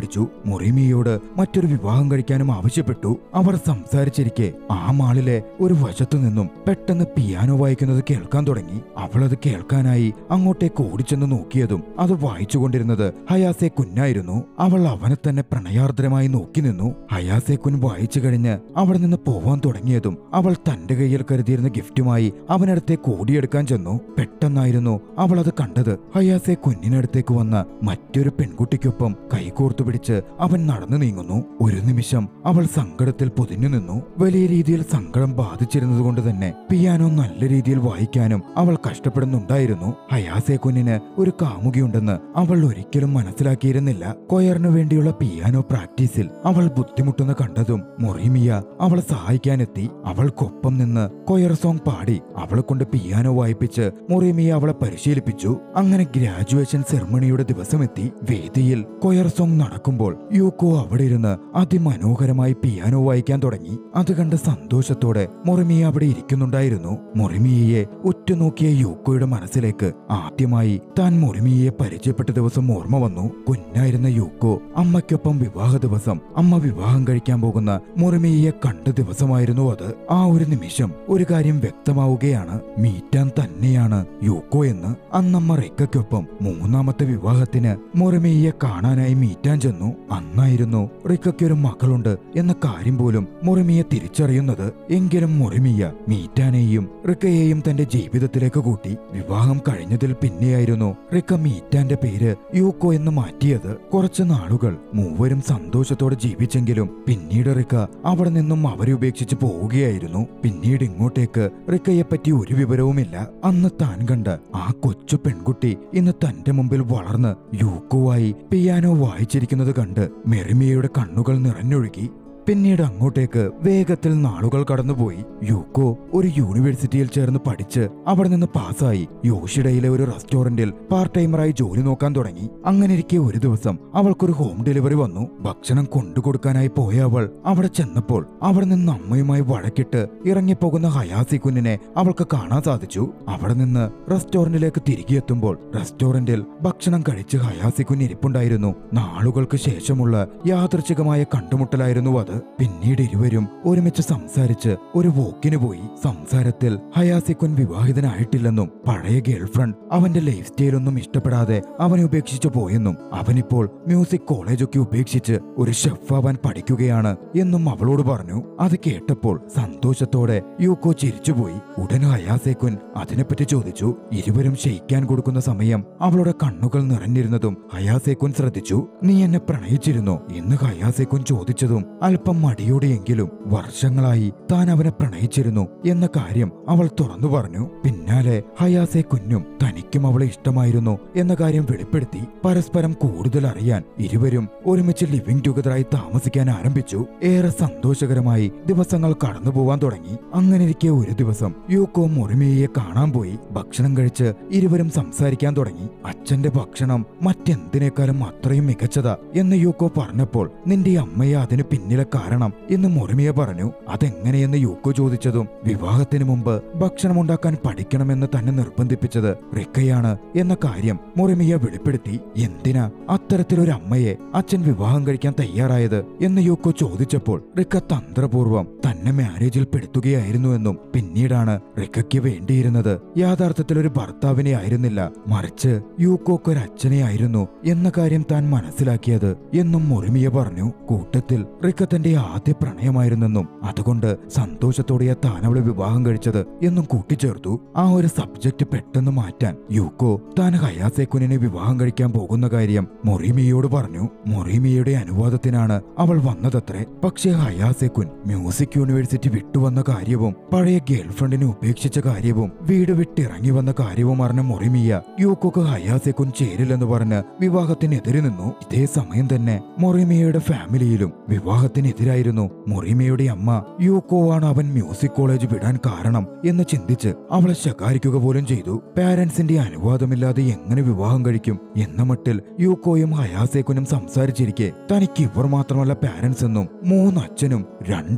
Speaker 1: ചോദിച്ചു. മൊറിമിയയോട് മറ്റൊരു വിവാഹം കഴിക്കാനും ആവശ്യപ്പെട്ടു. അവർ സംസാരിച്ചിരിക്കെ ആ മാളിലെ ഒരു വശത്തു നിന്നും പെട്ടെന്ന് പിയാനോ വായിക്കുന്നത് കേൾക്കാൻ തുടങ്ങി. അവളത് കേൾക്കാനായി അങ്ങോട്ടേക്ക് ഓടിച്ചെന്ന് നോക്കിയതും അത് വായിച്ചുകൊണ്ടിരുന്നത് ഹയാസെ കുന്നായിരുന്നു. അവൾ അവനെ തന്നെ പ്രണയാർദ്രമായി നോക്കി നിന്നു. ഹയാസെ കുൻ വായിച്ചു കഴിഞ്ഞ് അവിടെ നിന്ന് പോവാൻ തുടങ്ങിയതും അവൾ തന്റെ കയ്യിൽ കരുതിയിരുന്ന ഗിഫ്റ്റുമായി അവനടുത്തേക്ക് ഓടിയെടുക്കാൻ ചെന്നു. പെട്ടെന്നായിരുന്നു അവൾ അത് കണ്ടത്. ഹയാസെ കുഞ്ഞിനടുത്തേക്ക് വന്ന മറ്റൊരു പെൺകുട്ടിക്കൊപ്പം കൈകോർത്തു പിടിച്ച് അവൻ നടന്നു നീങ്ങുന്നു. ഒരു നിമിഷം അവൾ സങ്കടത്തിൽ പൊതിഞ്ഞു നിന്നു. വലിയ രീതിയിൽ സങ്കടം ബാധിച്ചിരുന്നതുകൊണ്ട് തന്നെ പിയാനോ നല്ല രീതിയിൽ വായിക്കാനും അവൾ കഷ്ടപ്പെടുന്നുണ്ടായിരുന്നു. ഹയാസെ കുഞ്ഞിന് ഒരു കാമുകിയുണ്ടെന്ന് അവൾ ഒരിക്കലും മനസ്സിലാക്കിയിരുന്നില്ല. കൊയറിനു വേണ്ടിയുള്ള പിയാനോ പ്രാക്ടീസിൽ അവൾ ബുദ്ധിമുട്ടുന്ന കണ്ടതും മൊറിമിയ അവളെ സഹായിക്കാനെത്തി. അവൾക്കൊപ്പം നിന്ന് കൊയർ സോങ് പാടി അവളെ കൊണ്ട് പിയാനോ വായിപ്പിച്ച് മൊറിമിയ അവളെ പരിശീലിപ്പിച്ചു. അങ്ങനെ ഗ്രാജുവേഷൻ സെറമണിയുടെ ദിവസമെത്തി. വേദിയിൽ കൊയർ സോങ് നടക്കുമ്പോൾ യൂക്കോ അവിടെ ഇരുന്ന് അതിമനോഹരമായി പിയാനോ വായിക്കാൻ തുടങ്ങി. അത് കണ്ട് സന്തോഷത്തോടെ മൊറിമിയ അവിടെ ഇരിക്കുന്നുണ്ടായിരുന്നു. മൊറിമിയയെ ഉറ്റുനോക്കിയ യൂക്കോയുടെ മനസ്സിലേക്ക് ആദ്യമായി താൻ മൊറിമിയയെ പരിചയപ്പെട്ട ദിവസം ഓർമ്മ വന്നു. കുഞ്ഞായിരുന്ന യൂക്കോ അമ്മയ്ക്കൊപ്പം വിവാഹ ദിവസം അമ്മ വിവാഹം കഴിക്കാൻ പോകുന്ന മൊറിമിയയെ കണ്ട ദിവസമായിരുന്നു അത്. ആ ഒരു നിമിഷം ഒരു കാര്യം വ്യക്തമാവുകയാണ്. മീറ്റാൻ തന്നെയാണ് യൂക്കോ എന്ന്. അന്നമ്മ റിക്കയ്ക്കൊപ്പം മൂന്നാമത്തെ വിവാഹത്തിന് മൊറിമിയയെ കാണാനായി മീറ്റാൻ ചെന്നു. അന്നായിരുന്നു റിക്കയ്ക്കൊരു മകളുണ്ട് എന്ന കാര്യം പോലും മൊറിമിയ തിരിച്ചറിയുന്നത്. എങ്കിലും മൊറിമിയ മീറ്റാനെയും റിക്കയെയും തന്റെ ജീവിതത്തിലേക്ക് കൂട്ടി. വിവാഹം കഴിഞ്ഞതിൽ പിന്നെയായിരുന്നു റിക്ക മീറ്റാന്റെ പേര് യൂക്കോ എന്ന് മാറ്റിയത്. കുറച്ചു നാളുകൾ മൂവരും സന്തോഷത്തോടെ ജീവിച്ചെങ്കിലും പിന്നീട് റിക്ക അവിടെ നിന്നും അവരെ ഉപേക്ഷിച്ച് പോവുകയായിരുന്നു. പിന്നീട് ഇങ്ങോട്ടേക്ക് റിക്കയെപ്പറ്റി ഒരു വിവരവുമില്ല. അന്ന് താൻ കണ്ട ആ കൊച്ചു പെൺകുട്ടി ഇന്ന് തന്റെ മുമ്പിൽ വളർന്ന് യൂക്കോവായി പിയാനോ വായിച്ചിരിക്കുന്നത് കണ്ട് മെറിമിയയുടെ കണ്ണുകൾ നിറഞ്ഞൊഴുകി. പിന്നീട് അങ്ങോട്ടേക്ക് വേഗത്തിൽ നാളുകൾ കടന്നുപോയി. യൂക്കോ ഒരു യൂണിവേഴ്സിറ്റിയിൽ ചേർന്ന് പഠിച്ച് അവിടെ നിന്ന് പാസ്സായി യോഷിഡയിലെ ഒരു റെസ്റ്റോറന്റിൽ പാർട്ട് ടൈമറായി ജോലി നോക്കാൻ തുടങ്ങി. അങ്ങനെയിരിക്കെ ഒരു ദിവസം അവൾക്കൊരു ഹോം ഡെലിവറി വന്നു. ഭക്ഷണം കൊണ്ടുകൊടുക്കാനായി പോയ അവൾ അവിടെ ചെന്നപ്പോൾ അവിടെ നിന്ന് അമ്മയുമായി വഴക്കിട്ട് ഇറങ്ങിപ്പോകുന്ന ഹയാസെ കുഞ്ഞിനെ അവൾക്ക് കാണാൻ സാധിച്ചു. അവിടെ നിന്ന് റെസ്റ്റോറന്റിലേക്ക് തിരികെ എത്തുമ്പോൾ റെസ്റ്റോറന്റിൽ ഭക്ഷണം കഴിച്ച് ഹയാസെ കുഞ്ഞ് ഇരിപ്പുണ്ടായിരുന്നു. നാളുകൾക്ക് ശേഷമുള്ള യാദൃച്ഛികമായ കണ്ടുമുട്ടലായിരുന്നു അത്. പിന്നീട് ഇരുവരും ഒരുമിച്ച് സംസാരിച്ച് ഒരു വോക്കിന് പോയി. സംസാരത്തിൽ ഹയാസെ കുൻ വിവാഹിതനായിട്ടില്ലെന്നും പഴയ ഗേൾഫ്രണ്ട് അവന്റെ ലൈഫ് സ്റ്റൈലൊന്നും ഇഷ്ടപ്പെടാതെ അവനെ ഉപേക്ഷിച്ചു പോയെന്നും അവനിപ്പോൾ മ്യൂസിക് കോളേജൊക്കെ ഉപേക്ഷിച്ച് ഒരു ഷെഫ് ആവാൻ പഠിക്കുകയാണ് എന്നും അവളോട് പറഞ്ഞു. അത് കേട്ടപ്പോൾ സന്തോഷത്തോടെ യൂക്കോ ചിരിച്ചുപോയി. ഉടൻ ഹയാസെ കുൻ അതിനെപ്പറ്റി ചോദിച്ചു. ഇരുവരും ക്ഷയിക്കാൻ കൊടുക്കുന്ന സമയം അവളുടെ കണ്ണുകൾ നിറഞ്ഞിരുന്നതും ഹയാസെ കുൻ ശ്രദ്ധിച്ചു. നീ എന്നെ പ്രണയിച്ചിരുന്നോ എന്ന് ഹയാസെ കുൻ ചോദിച്ചതും അല്പം മടിയോടെയെങ്കിലും വർഷങ്ങളായി താൻ അവനെ പ്രണയിച്ചിരുന്നു എന്ന കാര്യം അവൾ തുറന്നു പറഞ്ഞു. പിന്നാലെ ഹയാസെ കുഞ്ഞും തനിക്കും അവളെ ഇഷ്ടമായിരുന്നു എന്ന കാര്യം വെളിപ്പെടുത്തി. പരസ്പരം കൂടുതൽ അറിയാൻ ഇരുവരും ഒരുമിച്ച് ലിവിംഗ് ടുഗദറായി താമസിക്കാൻ ആരംഭിച്ചു. ഏറെ സന്തോഷകരമായി ദിവസങ്ങൾ കടന്നുപോവാൻ തുടങ്ങി. അങ്ങനെയിരിക്കെ ഒരു ദിവസം യൂക്കോ മൊറിമിയയെ കാണാൻ പോയി. ഭക്ഷണം കഴിച്ച് ഇരുവരും സംസാരിക്കാൻ തുടങ്ങി. അച്ഛന്റെ ഭക്ഷണം മറ്റെന്തിനേക്കാളും അത്രയും മികച്ചതാ എന്ന് യൂക്കോ പറഞ്ഞപ്പോൾ നിന്റെ അമ്മയെ അതിന് പിന്നിലെ കാരണം എന്ന് മൊറിമിയ പറഞ്ഞു. അതെങ്ങനെയെന്ന് യൂക്കോ ചോദിച്ചതും വിവാഹത്തിന് മുമ്പ് ഭക്ഷണം ഉണ്ടാക്കാൻ പഠിക്കണമെന്ന് തന്നെ നിർബന്ധിപ്പിച്ചത് റിക്കയാണ് എന്ന കാര്യം മൊറിമിയ വെളിപ്പെടുത്തി. എന്തിനാ അത്തരത്തിലൊരു അമ്മയെ അച്ഛൻ വിവാഹം കഴിക്കാൻ തയ്യാറായത് എന്ന് യൂക്കോ ചോദിച്ചപ്പോൾ റിക്ക തന്ത്രപൂർവ്വം തന്നെ മാരേജിൽ പെടുത്തുകയായിരുന്നുവെന്നും പിന്നീടാണ് റിക്കയ്ക്ക് വേണ്ടിയിരുന്നത് യഥാർത്ഥത്തിൽ ഒരു ഭർത്താവിനെ ആയിരുന്നില്ല, മറിച്ച് യൂക്കോക്കൊരു അച്ഛനെ ആയിരുന്നു എന്ന കാര്യം താൻ മനസ്സിലാക്കിയത് എന്നും മൊറിമിയ പറഞ്ഞു. കൂട്ടത്തിൽ റിക്ക തന്റെ ആദ്യ പ്രണയമായിരുന്നെന്നും അതുകൊണ്ട് സന്തോഷത്തോടെയാ താൻ അവളെ വിവാഹം കഴിച്ചത് എന്നും കൂട്ടിച്ചേർത്തു. ആ ഒരു സബ്ജക്ട് പെട്ടെന്ന് മാറ്റാൻ യൂക്കോ താൻ ഹയാസെ കുഞ്ഞിനെ വിവാഹം കഴിക്കാൻ പോകുന്ന കാര്യം മൊറിമിയയോട് പറഞ്ഞു. മൊറിമിയയുടെ അനുവാദത്തിനാണ് അവൾ വന്നതത്രേ. പക്ഷേ ഹയാസെ കുൻ മ്യൂസിക് യൂണിവേഴ്സിറ്റി വിട്ടുവന്ന കാര്യവും പഴയ ഗേൾഫ്രണ്ടിനെ ഉപേക്ഷിച്ച കാര്യവും വീട് വിട്ടിറങ്ങി വന്ന കാര്യവും അറിഞ്ഞ മൊറിമിയ യൂക്കോക്ക് ഹയാസെ കുൻ ചേരില്ലെന്ന് പറഞ്ഞ് വിവാഹത്തിനെതിരെ നിന്നു. ഇതേ സമയം തന്നെ മൊറിമിയയുടെ ഫാമിലിയിലും വിവാഹത്തിനെതിരായിരുന്നു. മൊറിമിയയുടെ അമ്മ യൂക്കോ ആണ് അവൻ മ്യൂസിക് കോളേജ് വിടാൻ കാരണം എന്ന് ചിന്തിച്ച് അവളെ ശകാരിക്കുക പോലും ചെയ്തു. പാരന്റ്സിന്റെ അനുവാദമില്ലാതെ എങ്ങനെ വിവാഹം കഴിക്കും എന്ന മട്ടിൽ യൂക്കോയും ഹയാസെ കുനും സംസാരിച്ചിരിക്കെ തനിക്ക് ഇവർ മാത്രമല്ല പാരന്റ്സ് എന്നും 3 അച്ഛനും 2 അമ്മയുമാ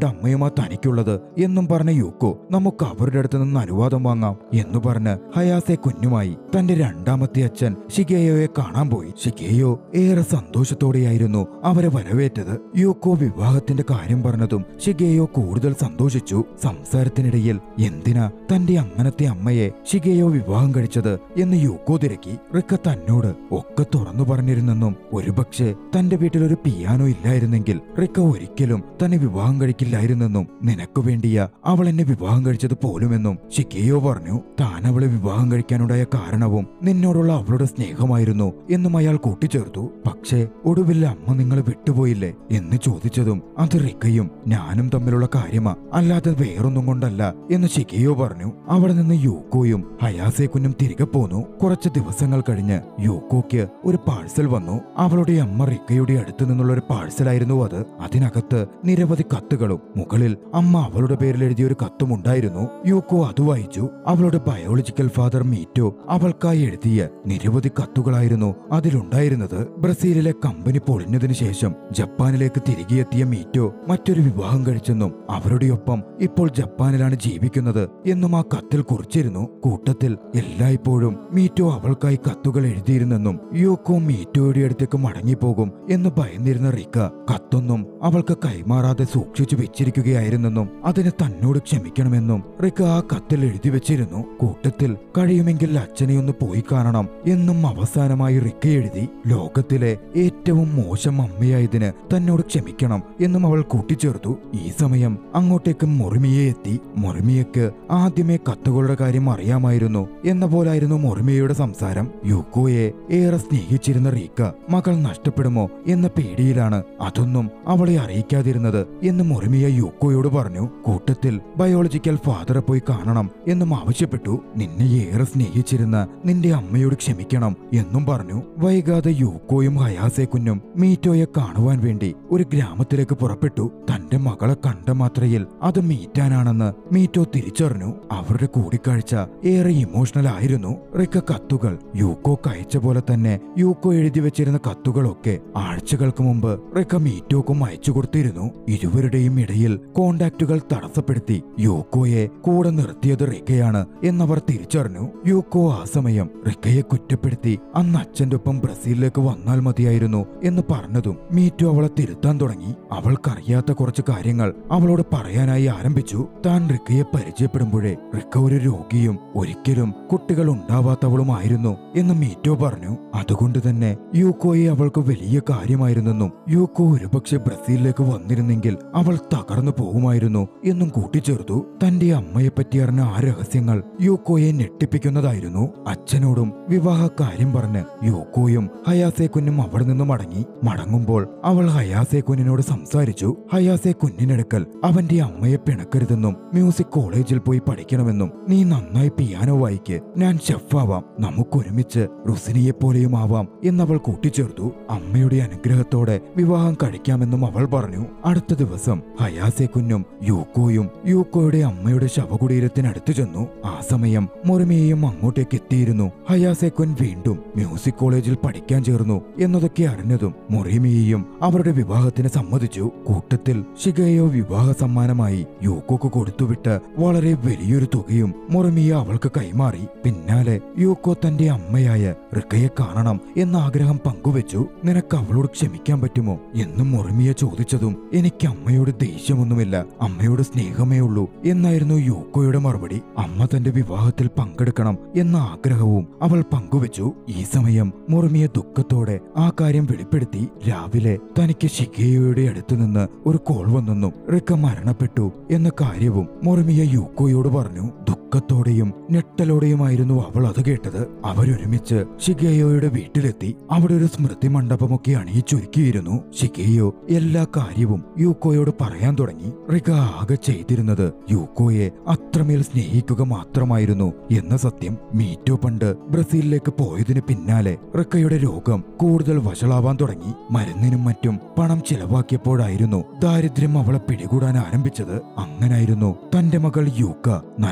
Speaker 1: തനിക്കുള്ളത് എന്നും പറഞ്ഞ യൂക്കോ നമുക്ക് അവരുടെ അടുത്ത് നിന്ന് അനുവാദം വാങ്ങാം എന്ന് പറഞ്ഞ് ഹയാസെ കുഞ്ഞുമായി തന്റെ രണ്ടാമത്തെ അച്ഛൻ ഷിഗേയോയെ കാണാൻ പോയി. ഷിഗേയോ ഏറെ സന്തോഷത്തോടെയായിരുന്നു അവരെ വരവേറ്റത്. യൂക്കോ വിവാഹത്തിന്റെ കാര്യം പറഞ്ഞതും ഷിഗേയോ കൂടുതൽ സന്തോഷിച്ചു. സംസാരത്തിനിടയിൽ എന്തിനാ തന്റെ അങ്ങനത്തെ അമ്മയെ ഷിഗേയോ വിവാഹം കഴിച്ചത് എന്ന് യൂക്കോ തിരക്കി. റിക്ക തന്നോട് ഒക്കെ തുറന്നു പറഞ്ഞിരുന്നെന്നും ഒരുപക്ഷെ തന്റെ വീട്ടിലൊരു പിയാനോ ഇല്ലായിരുന്നെങ്കിൽ റിക്ക ഒരിക്കലും തന്നെ വിവാഹം കഴിക്കില്ലായിരുന്നെന്നും നിനക്കു വേണ്ടിയാ അവൾ എന്നെ വിവാഹം കഴിച്ചത് പോലുമെന്നും ഷിഗേയോ പറഞ്ഞു. താൻ അവളെ വിവാഹം കഴിക്കാനുണ്ടായ കാരണവും നിന്നോടുള്ള അവളുടെ സ്നേഹമായിരുന്നു എന്നും അയാൾ കൂട്ടിച്ചേർത്തു. പക്ഷേ ഒടുവിൽ അമ്മ നിങ്ങളെ വിട്ടുപോയില്ലേ എന്ന് ചോദിച്ചതും അത് റിക്കയും ഞാനും തമ്മിലുള്ള കാര്യമാ, അല്ലാതെ വേറൊന്നും കൊണ്ടല്ല എന്ന് ഷിഗേയോ പറഞ്ഞു. അവിടെ നിന്ന് യൂക്കോയും ഹയാസെ കുഞ്ഞും തിരികെ പോന്നു. കുറച്ച് ദിവസങ്ങൾ കഴിഞ്ഞ് യൂക്കോയ്ക്ക് ഒരു പാഴ്സൽ വന്നു. അവളുടെ അമ്മ റിക്കയുടെ അടുത്തു നിന്നുള്ള ഒരു പാഴ്സലായിരുന്നു അത്. അതിനകത്ത് നിരവധി കത്തുകളും മുകളിൽ അമ്മ അവളുടെ പേരിൽ എഴുതിയ ഒരു കത്തും ഉണ്ടായിരുന്നു. യൂക്കോ അത് വായിച്ചു. അവളുടെ ബയോളജിക്കൽ ഫാദർ മീറ്റോ അവൾക്കായി എഴുതിയ നിരവധി കത്തുകളായിരുന്നു അതിലുണ്ടായിരുന്നത്. ബ്രസീലിലെ കമ്പനി പൊളിഞ്ഞതിനു ശേഷം ജപ്പാനിലേക്ക് തിരികെ എത്തിയ മീറ്റോ മറ്റൊരു വിവാഹം കഴിച്ചെന്നും അവരുടെ ഒപ്പം ഇപ്പോൾ ജപ്പാനിലാണ് ജീവിക്കുന്നത് എന്നും ആ കത്തിൽ കുറിച്ചിരുന്നു. കൂട്ടത്തിൽ എല്ലായ്പ്പോഴും മീറ്റോ അവൾക്കായി കത്തുകൾ എഴുതിയിരുന്നെന്നും യൂക്കോ മീറ്റോയുടെ അടുത്തേക്ക് മടങ്ങിപ്പോകും എന്ന് ഭയന്നിരുന്ന റിക്ക കത്തൊന്നും അവൾക്ക് കൈമാറാതെ സൂക്ഷിച്ചു വെച്ചിരിക്കുകയായിരുന്നെന്നും അതിന് തന്നോട് ക്ഷമിക്കണമെന്നും റിക്ക ആ കത്തിൽ എഴുതി വെച്ചിരുന്നു. കൂട്ടത്തിൽ കഴിയുമെങ്കിൽ അച്ഛനെ ഒന്ന് പോയി കാണണം എന്നും അവസാനമായി റിക്ക എഴുതി. ലോകത്തിലെ ഏറ്റവും മോശം അമ്മയായതിന് തന്നോട് ക്ഷമിക്കണം എന്നും അവൾ കൂട്ടിച്ചേർത്തു. ഈ സമയം അങ്ങോട്ടേക്ക് മൊറിമിയെ എത്തി. മൊറിമിയക്ക് ആദ്യമേ കത്തുകളുടെ കാര്യം അറിയാമായിരുന്നു എന്ന പോലായിരുന്നു മൊറിമിയയുടെ സംസാരം. യൂക്കോയെ ഏറെ സ്നേഹിച്ചിരുന്ന റീക്ക മകൾ നഷ്ടപ്പെടുമോ എന്ന പേടിയിലാണ് അതൊന്നും അവളെ അറിയിക്കാതിരുന്നത് എന്ന് മൊറിമിയ യൂക്കോയോട് പറഞ്ഞു. കൂട്ടത്തിൽ ബയോളജിക്കൽ ഫാദറെ പോയി കാണണം എന്നും ആവശ്യപ്പെട്ടു. നിന്നെ ഏറെ സ്നേഹിച്ചിരുന്ന നിന്റെ അമ്മയോട് ക്ഷമിക്കണം എന്നും പറഞ്ഞു. വൈകാതെ യൂക്കോയും ഹയാസെ കുഞ്ഞും മീറ്റോയെ കാണുവാൻ വേണ്ടി ഒരു ഗ്രാമത്തിലേക്ക് പുറപ്പെട്ടു. തന്റെ മകളെ കണ്ട മാത്രയിൽ അത് മീറ്റാനാണെന്ന് മീറ്റോ തിരിച്ചറിഞ്ഞു. അവരുടെ കൂടിക്കാഴ്ച ഏറെ ഇമോഷണൽ ആയിരുന്നു. റിക്ക കത്തുകൾ യൂക്കോക്ക് അയച്ച പോലെ തന്നെ യൂക്കോ എഴുതി വെച്ചിരുന്ന കത്തുകളൊക്കെ ആഴ്ചകൾക്ക് മുമ്പ് റിക്ക മീറ്റോക്കും അയച്ചു കൊടുത്തിരുന്നു. ഇരുവരുടെയും ഇടയിൽ കോണ്ടാക്റ്റുകൾ തടസ്സപ്പെടുത്തി യൂക്കോയെ കൂടെ നിർത്തിയത് റിക്കയാണ് എന്നവർ തിരിച്ചറിഞ്ഞു. യൂക്കോ ആ സമയം റിക്കയെ കുറ്റപ്പെടുത്തി അന്ന് അച്ഛന്റെ ഒപ്പം ബ്രസീലിലേക്ക് വന്നാൽ മതിയായിരുന്നു എന്ന് പറഞ്ഞതും മീറ്റോ അവളെ തിരുത്താൻ തുടങ്ങി. അവൾക്കറിയാത്ത കുറച്ച് കാര്യങ്ങൾ അവളോട് പറയാനായി ആരംഭിച്ചു. താൻ റിക്കയെ പരിചയപ്പെടുമ്പോഴേ റിക്ക ഒരു രോഗിയും ഒരിക്കലും കുട്ടികൾ ഉണ്ടാവാത്തവളുമായിരുന്നു എന്ന് മീറ്റോ പറഞ്ഞു. അതുകൊണ്ട് തന്നെ യൂക്കോയെ അവൾക്ക് വലിയ കാര്യമായിരുന്നെന്നും യൂക്കോ ഒരുപക്ഷെ ബ്രസീലിലേക്ക് വന്നിരുന്നെങ്കിൽ അവൾ തകർന്നു പോകുമായിരുന്നു എന്നും കൂട്ടിച്ചേർത്തു. തന്റെ അമ്മയെപ്പറ്റി അറിഞ്ഞ ആ രഹസ്യങ്ങൾ യൂക്കോയെ ഞെട്ടിപ്പിക്കുന്നതായിരുന്നു. അച്ഛനോടും വിവാഹ കാര്യം പറഞ്ഞ് യൂക്കോയും ഹയാസെ കുഞ്ഞും അവിടെ നിന്ന് മടങ്ങുമ്പോൾ അവൾ ഹയാസെ കുഞ്ഞിനോട് സംസാരിച്ചു. ഹയാസെ കുഞ്ഞിനടുക്കൽ അവന്റെ അമ്മയെ പിണക്കരുതെന്നും മ്യൂസിക് കോളേജിൽ പോയി പഠിക്കണമെന്നും നീ നന്നായി പിയാനോ വായിക്ക്, ഞാൻ ഷെഫാവാം, നമുക്കൊരുമിച്ച് റുസിനിയെ പോലെയും ആവാം എന്നവൾ കൂട്ടിച്ചേർത്തു. അമ്മയുടെ അനുഗ്രഹത്തോടെ വിവാഹം കഴിക്കാമെന്നും അവൾ പറഞ്ഞു. അടുത്ത ദിവസം ഹയാസെ കുഞ്ഞും യൂക്കോയും യൂക്കോയുടെ അമ്മയുടെ ശവകുടീരത്തിനടുത്തു ചെന്നു. ആ സമയം മൊറിമിയയും അങ്ങോട്ടേക്ക് എത്തിയിരുന്നു. ഹയാസെ കുൻ വീണ്ടും മ്യൂസിക് കോളേജിൽ പഠിക്കാൻ ചേർന്നു എന്നതൊക്കെ അറിഞ്ഞതും മൊറിമിയയും അവരുടെ വിവാഹത്തിന് സമ്മതിച്ചു. കൂട്ടത്തിൽ ഷിഗേയോ വിവാഹ സമ്മാനമായി യൂക്കോക്ക് കൊടുത്തുവിട്ട് വളരെ വലിയൊരു തുകയും മൊറിമിയ അവൾക്ക് കൈമാറി. പിന്നാലെ യൂക്കോ തന്റെ അമ്മയായ റിക്കയെ കാണണം എന്ന ആഗ്രഹം പങ്കുവെച്ചു. നിനക്ക് അവളോട് ക്ഷമിക്കാൻ പറ്റുമോ എന്നും മൊറിമിയ ചോദിച്ചതും എനിക്ക് അമ്മയോട് ദേഷ്യമൊന്നുമില്ല, അമ്മയോട് സ്നേഹമേ ഉള്ളൂ എന്നായിരുന്നു യൂക്കോയുടെ മറുപടി. അമ്മ തന്റെ വിവാഹത്തിൽ പങ്കെടുക്കണം എന്ന ആഗ്രഹവും അവൾ പങ്കുവെച്ചു. ഈ സമയം മൊറിമിയ ദുഃഖത്തോടെ ആ കാര്യം വെളിപ്പെടുത്തി. രാവിലെ തനിക്ക് ഷിഗേയോയുടെ അടുത്തു നിന്ന് ഒരു കോൾ വന്നെന്നും റിക്ക മരണപ്പെട്ടു എന്ന കാര്യവും മൊറിമിയ യൂക്കോയോട് പറഞ്ഞു. ദുഃഖത്തോടെയും ഞെട്ടലോടെയുമായിരുന്നു അവൾ അത് കേട്ടത്. അവരൊരുമിച്ച് ഷിഗേയോയുടെ വീട്ടിലെത്തി. അവിടെ ഒരു സ്മൃതി മണ്ഡപമൊക്കെ അണിയിച്ചൊരുക്കിയിരുന്നു. ഷിഗേയോ എല്ലാ കാര്യവും യൂക്കോയോട് പറയാൻ തുടങ്ങി. റിക ആകെ ചെയ്തിരുന്നത് യൂക്കോയെ അത്രമേൽ സ്നേഹിക്കുക മാത്രമായിരുന്നു എന്ന സത്യം. മീറ്റോ പണ്ട് ബ്രസീലിലേക്ക് പോയതിന് പിന്നാലെ റിക്കയുടെ രോഗം കൂടുതൽ വഷളാവാൻ തുടങ്ങി. മരുന്നിനും മറ്റും പണം ചിലവാക്കിയപ്പോഴായിരുന്നു ദാരിദ്ര്യം അവളെ പിടികൂടാൻ ആരംഭിച്ചത്. അങ്ങനായിരുന്നു തന്റെ മകൾ യൂക്ക നല്ല രീതിയിൽ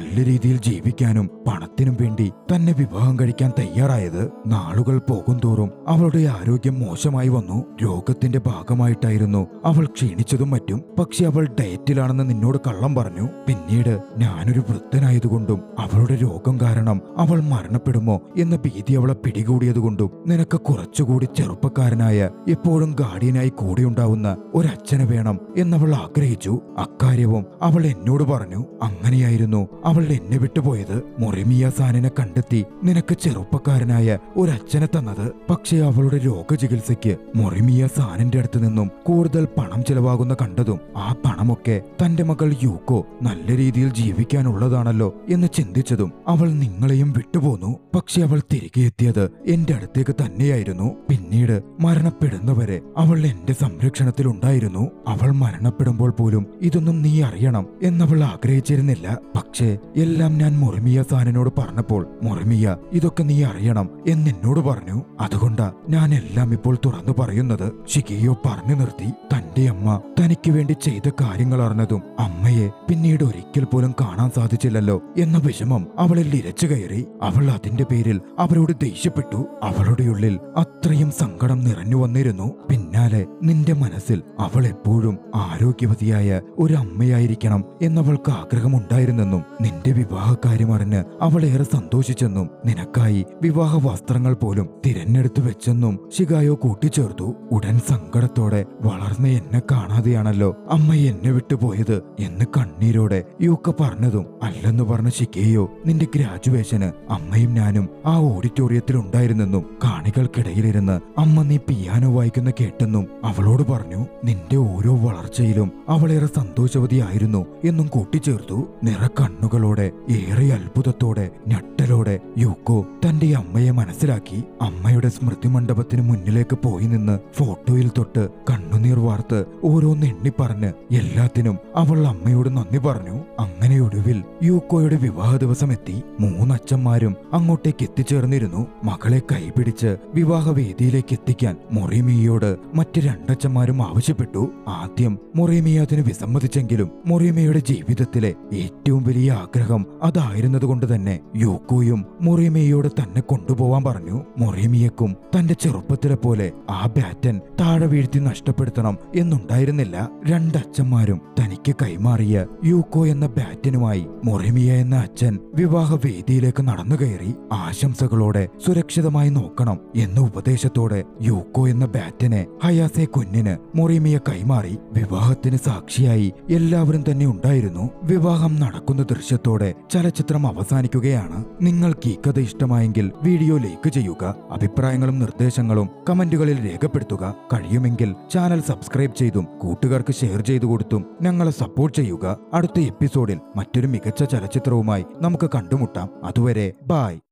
Speaker 1: രീതിയിൽ ജീവിക്കാനും പണത്തിനും വേണ്ടി തന്നെ വിവാഹം കഴിക്കാൻ തയ്യാറായത്. നാളുകൾ പോകുന്തോറും അവളുടെ ആരോഗ്യം മോശമായി വന്നു. രോഗത്തിന്റെ ഭാഗമായിട്ടായിരുന്നു അവൾ ക്ഷീണിച്ചതും മറ്റും. പക്ഷെ അവൾ ഡയറ്റിലാണെന്ന് നിന്നോട് കള്ളം പറഞ്ഞു. പിന്നീട് ഞാനൊരു വൃദ്ധനായതുകൊണ്ടും അവളുടെ രോഗം കാരണം അവൾ മരണപ്പെടുമോ എന്ന ഭീതി അവളെ പിടികൂടിയതുകൊണ്ടും നിനക്ക് കുറച്ചുകൂടി ചെറുപ്പക്കാരനായ എപ്പോഴും ഗാർഡിയനായി കൂടെയുണ്ടാവുന്ന ഒരച്ഛനെ വേണം എന്നവൾ ആഗ്രഹിച്ചു. അക്കാര്യവും അവൾ എന്നോട് പറഞ്ഞു. അങ്ങനെയായിരുന്നു അവൾ എന്നെ വിട്ടുപോയത്. മൊറിമിയ-സാനിനെ കണ്ടെത്തി നിനക്ക് ചെറുപ്പക്കാരനായ ഒരച്ഛനെ തന്നത്. പക്ഷേ അവളുടെ രോഗചികിത്സയ്ക്ക് മൊറിമിയ-സാനിന്റെ അടുത്ത് നിന്നും കൂടുതൽ പണം ചെലവാകുന്ന കണ്ടതും ആ പണമൊക്കെ തന്റെ മകൾ യൂക്കോ നല്ല രീതിയിൽ ജീവിക്കാനുള്ളതാണല്ലോ എന്ന് ചിന്തിച്ചതും അവൾ നിങ്ങളെയും വിട്ടുപോന്നു. പക്ഷെ അവൾ തിരികെ എത്തിയത് എന്റെ അടുത്തേക്ക് തന്നെയായിരുന്നു. പിന്നീട് മരണപ്പെടുന്നവരെ അവൾ എന്റെ സംരക്ഷണത്തിലുണ്ടായിരുന്നു. അവൾ മരണപ്പെടുമ്പോൾ പോലും ഇതൊന്നും നീ അറിയണം എന്നവൾ ആഗ്രഹിച്ചിരുന്നില്ല. പക്ഷേ എല്ലാം ഞാൻ മൊറിമിയ-സാനിനോട് പറഞ്ഞപ്പോൾ മൊറിമിയ ഇതൊക്കെ നീ അറിയണം എന്നെന്നോട് പറഞ്ഞു. അതുകൊണ്ടാ ഞാൻ എല്ലാം ഇപ്പോൾ തുറന്നു പറയുന്നത്. ഷിഗെയോ പറഞ്ഞു നിർത്തി. തന്റെ അമ്മ തനിക്ക് വേണ്ടി ചെയ്ത കാര്യങ്ങൾ അറിഞ്ഞതും അമ്മയെ പിന്നീട് ഒരിക്കൽ പോലും കാണാൻ സാധിച്ചില്ലല്ലോ എന്ന വിഷമം അവളിൽ ഇരച്ചു കയറി. അവൾ അതിന്റെ പേരിൽ അവരോട് ദേഷ്യപ്പെട്ടു. അവളുടെ ഉള്ളിൽ അത്രയും സങ്കടം നിറഞ്ഞു വന്നിരുന്നു. പിന്നാലെ നിന്റെ മനസ്സിൽ അവൾ എപ്പോഴും ആരോഗ്യവതിയായ ഒരു അമ്മയായിരിക്കണം എന്നവൾക്ക് ആഗ്രഹമുണ്ടായിരുന്നെന്നും നിന്റെ വിവാഹകാര്യം അറിഞ്ഞ് അവൾ ഏറെ സന്തോഷിച്ചെന്നും നിനക്കായി വിവാഹ വസ്ത്രങ്ങൾ പോലും തിരഞ്ഞെടുത്തു വെച്ചെന്നും ഷിഗായോ കൂട്ടിച്ചേർത്തു. ഉടൻ സങ്കടത്തോടെ വളർന്ന എന്നെ കാണാതെയാണല്ലോ അമ്മ എന്നെ വിട്ടുപോയത് എന്ന് കണ്ണീരോടെ യൂക്ക പറഞ്ഞതും അല്ലെന്ന് പറഞ്ഞ ഷിഗേയോ നിന്റെ ഗ്രാജുവേഷന് അമ്മയും ഞാനും ആ ഓഡിറ്റോറിയത്തിൽ ഉണ്ടായിരുന്നെന്നും കാണികൾക്കിടയിലിരുന്ന് അമ്മ നീ പിയാനോ വായിക്കുന്ന കേട്ടെന്നും അവളോട് പറഞ്ഞു. നിന്റെ ഓരോ വളർച്ചയിലും അവളേറെ സന്തോഷവതിയായിരുന്നു എന്നും കൂട്ടിച്ചേർത്തു. നിറക്കണ്ണുകളോടെ ഏറെ അത്ഭുതത്തോടെ ഞെട്ടലോടെ യൂക്കോ തന്റെ അമ്മയെ മനസ്സിലാക്കി. അമ്മയുടെ സ്മൃതി മണ്ഡപത്തിന് മുന്നിലേക്ക് പോയി നിന്ന് ഫോട്ടോയിൽ തൊട്ട് കണ്ണുനീർ വാർത്ത് ഓരോന്ന് എണ്ണി പറഞ്ഞ് എല്ലാത്തിനും അവൾ അമ്മയോട് നന്ദി പറഞ്ഞു. അങ്ങനെ ഒടുവിൽ യൂക്കോയുടെ വിവാഹ ദിവസം എത്തി. 3 അച്ഛന്മാരും അങ്ങോട്ടേക്ക് എത്തിച്ചേർന്നിരുന്നു. മകളെ കൈപിടിച്ച് വിവാഹവേദിയിലേക്ക് എത്തിക്കാൻ മൊറിമിയയോട് മറ്റ് 2 അച്ഛന്മാരും ആവശ്യപ്പെട്ടു. ആദ്യം മൊറിമിയ അതിന് വിസമ്മതിച്ചെങ്കിലും മൊറിമിയയുടെ ജീവിതത്തിലെ ഏറ്റവും വലിയ ആഗ്രഹം അതായിരുന്നതുകൊണ്ട് തന്നെ യൂക്കോയും മൊറിമിയയോട് തന്നെ കൊണ്ടുപോവാൻ പറഞ്ഞു. മൊറിമിയക്കും തന്റെ ചെറുപ്പത്തിലെ പോലെ ആ ബാറ്റൻ താഴെ വീഴ്ത്തി നഷ്ടപ്പെടുത്തണം എന്നുണ്ടായിരുന്നില്ല. 2 അച്ഛന്മാരും തനിക്ക് കൈമാറിയ യൂക്കോ എന്ന ബാറ്റനുമായി മൊറിമിയ എന്ന അച്ഛൻ വിവാഹ വേദിയിലേക്ക് നടന്നു കയറി. ആശംസകളോടെ സുരക്ഷിതമായി നോക്കണം എന്ന ഉപദേശത്തോടെ യൂക്കോ എന്ന ബാറ്റനെ ഹയാസെ കുഞ്ഞിന് മൊറിമിയ കൈമാറി. വിവാഹത്തിന് സാക്ഷിയായി എല്ലാവരും തന്നെ ഉണ്ടായിരുന്നു. വിവാഹം നടക്കുന്ന ദൃശ്യത്തോടെ ചലച്ചിത്രം അവസാനിക്കുകയാണ്. നിങ്ങൾക്ക് ഈ കഥ ഇഷ്ടമായെങ്കിൽ വീഡിയോ ലൈക്ക് ചെയ്യുക. അഭിപ്രായങ്ങളും നിർദ്ദേശങ്ങളും കമന്റുകളിൽ രേഖപ്പെടുത്തുക. കഴിയുമെങ്കിൽ ചാനൽ സബ്സ്ക്രൈബ് ചെയ്തും കൂട്ടുകാർക്ക് ഷെയർ ചെയ്തു കൊടുത്തും ഞങ്ങളെ സപ്പോർട്ട് ചെയ്യുക. അടുത്ത എപ്പിസോഡിൽ മറ്റൊരു മികച്ച ചലച്ചിത്രവുമായി നമുക്ക് കണ്ടുമുട്ടാം. അതുവരെ ബൈ.